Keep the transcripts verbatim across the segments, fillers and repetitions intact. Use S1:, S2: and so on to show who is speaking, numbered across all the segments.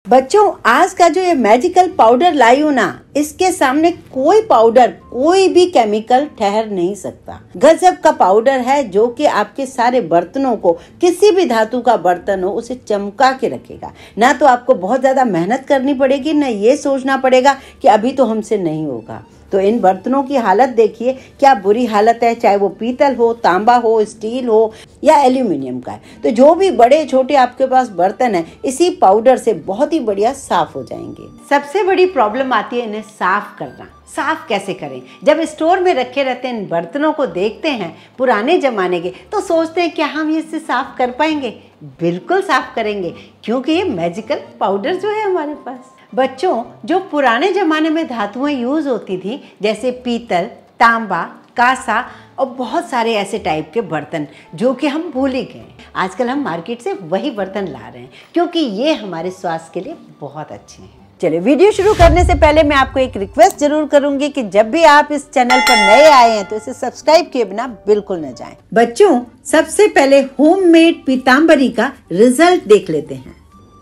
S1: बच्चों, आज का जो ये मैजिकल पाउडर लाई हूं ना, इसके सामने कोई पाउडर, कोई भी केमिकल ठहर नहीं सकता। गजब का पाउडर है जो कि आपके सारे बर्तनों को, किसी भी धातु का बर्तन हो, उसे चमका के रखेगा। ना तो आपको बहुत ज्यादा मेहनत करनी पड़ेगी, ना ये सोचना पड़ेगा कि अभी तो हमसे नहीं होगा। तो इन बर्तनों की हालत देखिए, क्या बुरी हालत है, चाहे वो पीतल हो, तांबा हो, स्टील हो या एल्यूमिनियम का है। तो जो भी बड़े छोटे आपके पास बर्तन है, इसी पाउडर से बहुत ही बढ़िया साफ हो जाएंगे। सबसे बड़ी प्रॉब्लम आती है इन्हें साफ करना। साफ कैसे करें? जब स्टोर में रखे रहते इन बर्तनों को देखते हैं पुराने जमाने के, तो सोचते हैं क्या हम इससे साफ कर पाएंगे? बिल्कुल साफ करेंगे, क्योंकि ये मैजिकल पाउडर जो है हमारे पास। बच्चों, जो पुराने ज़माने में धातुएं यूज़ होती थी, जैसे पीतल, तांबा, कांसा और बहुत सारे ऐसे टाइप के बर्तन जो कि हम भूल ही गए। आजकल हम मार्केट से वही बर्तन ला रहे हैं, क्योंकि ये हमारे स्वास्थ्य के लिए बहुत अच्छे हैं। चलिए, वीडियो शुरू करने से पहले मैं आपको एक रिक्वेस्ट जरूर करूंगी कि जब भी आप इस चैनल पर नए आए हैं तो इसे सब्सक्राइब किए बिना बिल्कुल न जाएं। बच्चों, सबसे पहले होममेड पीतांबरी का रिजल्ट देख लेते हैं।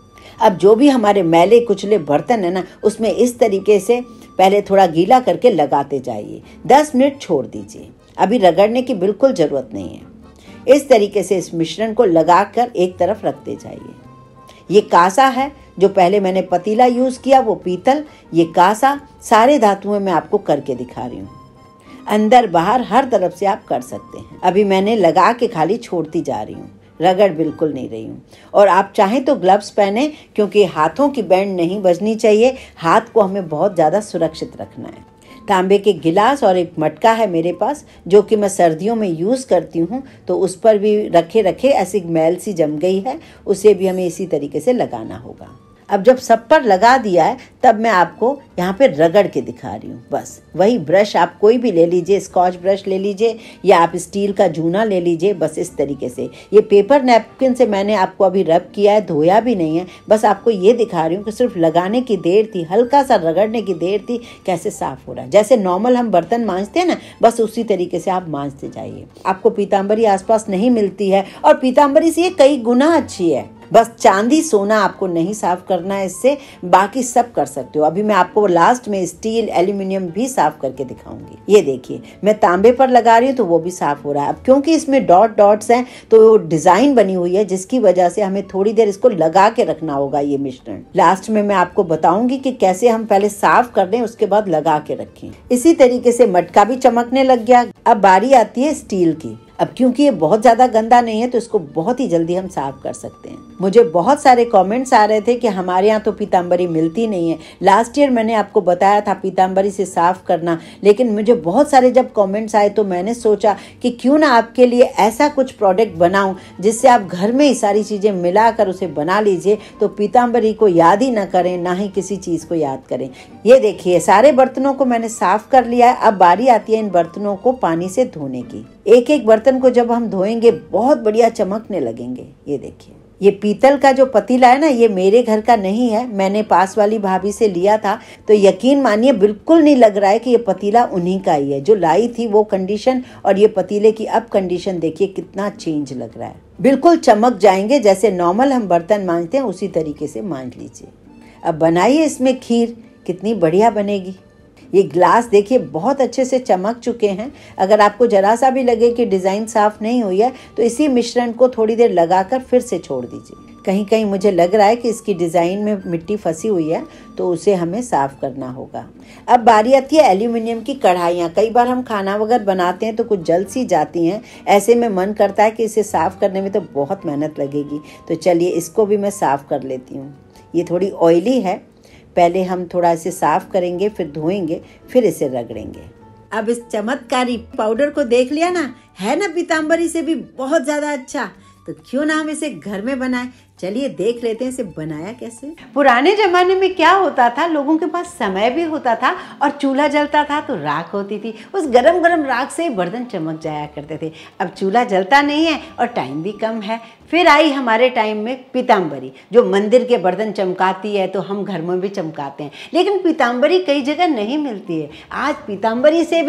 S1: अब जो भी हमारे मैले कुचले बर्तन है ना, उसमें इस तरीके से पहले थोड़ा गीला करके लगाते जाइए। दस मिनट छोड़ दीजिए। अभी रगड़ने की बिल्कुल ज़रूरत नहीं है। इस तरीके से इस मिश्रण को लगाकर एक तरफ रखते जाइए। ये कांसा है, जो पहले मैंने पतीला यूज़ किया वो पीतल, ये कांसा, सारे धातुएं मैं आपको करके दिखा रही हूँ। अंदर बाहर हर तरफ से आप कर सकते हैं। अभी मैंने लगा के खाली छोड़ती जा रही हूँ, रगड़ बिल्कुल नहीं रही हूँ। और आप चाहें तो ग्लव्स पहने, क्योंकि हाथों की बैंड नहीं बजनी चाहिए। हाथ को हमें बहुत ज़्यादा सुरक्षित रखना है। तांबे के गिलास और एक मटका है मेरे पास, जो कि मैं सर्दियों में यूज़ करती हूँ, तो उस पर भी रखे रखे ऐसी मैल सी जम गई है, उसे भी हमें इसी तरीके से लगाना होगा। अब जब सब पर लगा दिया है, तब मैं आपको यहाँ पे रगड़ के दिखा रही हूँ। बस वही ब्रश आप कोई भी ले लीजिए, स्कॉच ब्रश ले लीजिए या आप स्टील का जूना ले लीजिए। बस इस तरीके से, ये पेपर नैपकिन से मैंने आपको अभी रब किया है, धोया भी नहीं है। बस आपको ये दिखा रही हूँ कि सिर्फ लगाने की देर थी, हल्का सा रगड़ने की देर थी, कैसे साफ हो रहा है। जैसे नॉर्मल हम बर्तन मांजते हैं ना, बस उसी तरीके से आप मांजते जाइए। आपको पीतांबरी आसपास नहीं मिलती है, और पीतांबरी से ये कई गुना अच्छी है। बस चांदी सोना आपको नहीं साफ करना है इससे, बाकी सब कर सकते हो। अभी मैं आपको लास्ट में स्टील, एल्यूमिनियम भी साफ करके दिखाऊंगी। ये देखिए, मैं तांबे पर लगा रही हूँ तो वो भी साफ हो रहा है। अब क्योंकि इसमें डॉट डॉट्स हैं, तो डिजाइन बनी हुई है, जिसकी वजह से हमें थोड़ी देर इसको लगा के रखना होगा। ये मिश्रण लास्ट में मैं आपको बताऊंगी कि कैसे हम पहले साफ कर दें, उसके बाद लगा के रखें। इसी तरीके से मटका भी चमकने लग गया। अब बारी आती है स्टील की। अब क्योंकि ये बहुत ज़्यादा गंदा नहीं है, तो इसको बहुत ही जल्दी हम साफ कर सकते हैं। मुझे बहुत सारे कमेंट्स आ रहे थे कि हमारे यहाँ तो पीतांबरी मिलती नहीं है। लास्ट ईयर मैंने आपको बताया था पीतांबरी से साफ करना, लेकिन मुझे बहुत सारे जब कमेंट्स आए तो मैंने सोचा कि क्यों ना आपके लिए ऐसा कुछ प्रोडक्ट बनाऊं जिससे आप घर में ही सारी चीज़ें मिलाकर उसे बना लीजिए, तो पीतांबरी को याद ही ना करें, ना ही किसी चीज़ को याद करें। ये देखिए, सारे बर्तनों को मैंने साफ कर लिया है। अब बारी आती है इन बर्तनों को पानी से धोने की। एक एक बर्तन को जब हम धोएंगे, बहुत बढ़िया चमकने लगेंगे। ये देखिए, ये पीतल का जो पतीला है ना, ये मेरे घर का नहीं है, मैंने पास वाली भाभी से लिया था। तो यकीन मानिए, बिल्कुल नहीं लग रहा है कि ये पतीला उन्हीं का ही है। जो लाई थी वो कंडीशन और ये पतीले की अब कंडीशन देखिए कितना चेंज लग रहा है। बिल्कुल चमक जाएंगे, जैसे नॉर्मल हम बर्तन मांजते हैं उसी तरीके से मांज लीजिए। अब बनाइए इसमें खीर, कितनी बढ़िया बनेगी। ये ग्लास देखिए बहुत अच्छे से चमक चुके हैं। अगर आपको जरा सा भी लगे कि डिज़ाइन साफ नहीं हुई है, तो इसी मिश्रण को थोड़ी देर लगाकर फिर से छोड़ दीजिए। कहीं कहीं मुझे लग रहा है कि इसकी डिज़ाइन में मिट्टी फंसी हुई है, तो उसे हमें साफ करना होगा। अब बारी आती है एल्यूमिनियम की कढ़ाइयाँ। कई बार हम खाना वगैरह बनाते हैं तो कुछ जल सी जाती हैं। ऐसे में मन करता है कि इसे साफ करने में तो बहुत मेहनत लगेगी, तो चलिए इसको भी मैं साफ कर लेती हूँ। ये थोड़ी ऑयली है, पहले हम थोड़ा इसे साफ करेंगे, फिर धोएंगे, फिर इसे रगड़ेंगे। अब इस चमत्कारी पाउडर को देख लिया ना, है ना पीतांबरी से भी बहुत ज्यादा अच्छा, तो क्यों ना हम इसे घर में बनाएं। चलिए देख लेते हैं इसे बनाया कैसे। पुराने जमाने में क्या होता था, लोगों के पास समय भी होता था और चूल्हा जलता था तो राख होती थी। उस गरम गरम राख से बर्तन चमक जाया करते थे। अब चूल्हा जलता नहीं है और टाइम भी कम है। फिर आई हमारे टाइम में पीतांबरी, जो मंदिर के बर्तन चमकाती है, तो हम घर में भी चमकाते हैं। लेकिन पीतांबरी कई जगह नहीं मिलती है। आज पीतांबरी से भी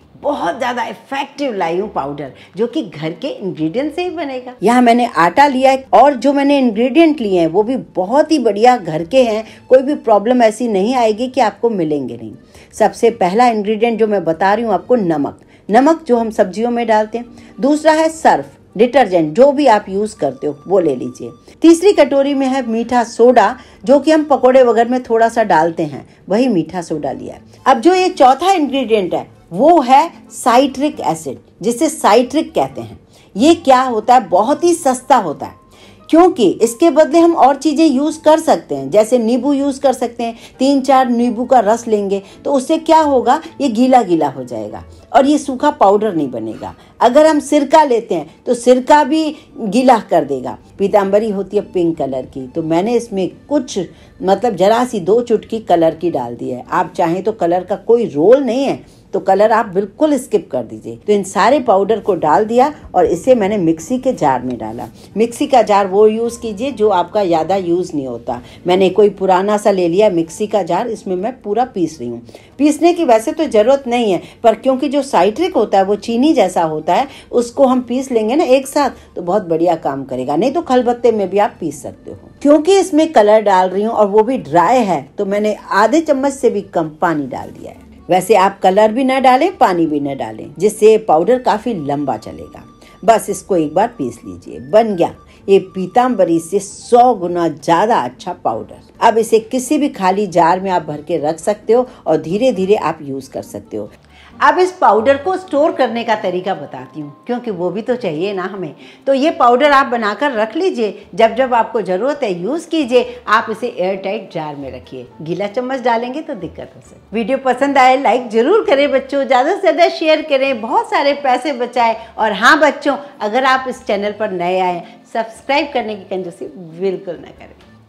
S1: बहुत ज़्यादा इफेक्टिव लाई हूँ पाउडर, जो कि घर के इंग्रेडिएंट से ही बनेगा। यहाँ मैंने आटा लिया है और जो मैंने इंग्रेडिएंट लिए हैं वो भी बहुत ही बढ़िया घर के हैं, कोई भी प्रॉब्लम ऐसी नहीं आएगी कि आपको मिलेंगे नहीं। सबसे पहला इंग्रेडिएंट जो मैं बता रही हूँ आपको, नमक। नमक जो हम सब्जियों में डालते हैं। दूसरा है सर्फ, डिटर्जेंट जो भी आप यूज़ करते हो वो ले लीजिए। तीसरी कटोरी में है मीठा सोडा, जो कि हम पकोड़े वगैरह में थोड़ा सा डालते हैं, वही मीठा सोडा लिया है। अब जो ये चौथा इंग्रेडिएंट है वो है साइट्रिक एसिड, जिसे साइट्रिक कहते हैं। ये क्या होता है, बहुत ही सस्ता होता है, क्योंकि इसके बदले हम और चीज़ें यूज़ कर सकते हैं, जैसे नींबू यूज़ कर सकते हैं। तीन चार नींबू का रस लेंगे तो उससे क्या होगा, ये गीला गीला हो जाएगा और ये सूखा पाउडर नहीं बनेगा। अगर हम सिरका लेते हैं तो सिरका भी गीला कर देगा। पीताम्बरी होती है पिंक कलर की, तो मैंने इसमें कुछ मतलब जरा सी दो चुटकी कलर की डाल दी है। आप चाहें तो कलर का कोई रोल नहीं है तो कलर आप बिल्कुल स्किप कर दीजिए। तो इन सारे पाउडर को डाल दिया और इसे मैंने मिक्सी के जार में डाला। मिक्सी का जार वो यूज़ कीजिए जो आपका ज़्यादा यूज़ नहीं होता। मैंने कोई पुराना सा ले लिया मिक्सी का जार, इसमें मैं पूरा पीस रही हूँ। पीसने की वैसे तो ज़रूरत नहीं है, पर क्योंकि जो साइट्रिक होता है वो चीनी जैसा होता है, उसको हम पीस लेंगे ना एक साथ तो बहुत बढ़िया काम करेगा। नहीं तो खलबत्ते में भी आप पीस सकते हो। क्योंकि इसमें कलर डाल रही हूँ और वो भी ड्राई है, तो मैंने आधे चम्मच से भी कम पानी डाल दिया है। वैसे आप कलर भी ना डालें, पानी भी ना डालें, जिससे पाउडर काफ़ी लंबा चलेगा। बस इसको एक बार पीस लीजिए, बन गया ये पीताम्बरी से सौ गुना ज़्यादा अच्छा पाउडर। अब इसे किसी भी खाली जार में आप भर के रख सकते हो और धीरे धीरे आप यूज़ कर सकते हो। अब इस पाउडर को स्टोर करने का तरीका बताती हूँ, क्योंकि वो भी तो चाहिए ना हमें। तो ये पाउडर आप बनाकर रख लीजिए, जब जब आपको ज़रूरत है यूज़ कीजिए। आप इसे एयर टाइट जार में रखिए, गीला चम्मच डालेंगे तो दिक्कत हो सकती। वीडियो पसंद आए लाइक ज़रूर करें बच्चों, ज़्यादा से ज़्यादा शेयर करें, बहुत सारे पैसे बचाएं। और हाँ बच्चों, अगर आप इस चैनल पर नए आए, सब्सक्राइब करने की कंजूसी बिल्कुल ना करें।